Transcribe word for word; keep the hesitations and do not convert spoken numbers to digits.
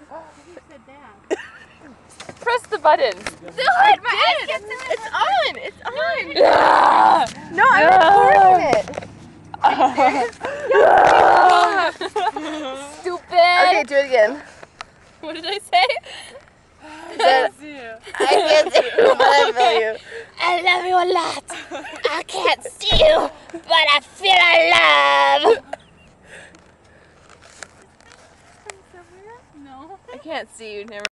said that. Press the button. Do it! My eyes get to it. It's on! It's on! No, I'm recording it. Stupid! Okay, do it again. What did I say? Said, I can't see you, but I feel you. I love you a lot. I can't see you, but I feel I love. No. I can't see you. Never.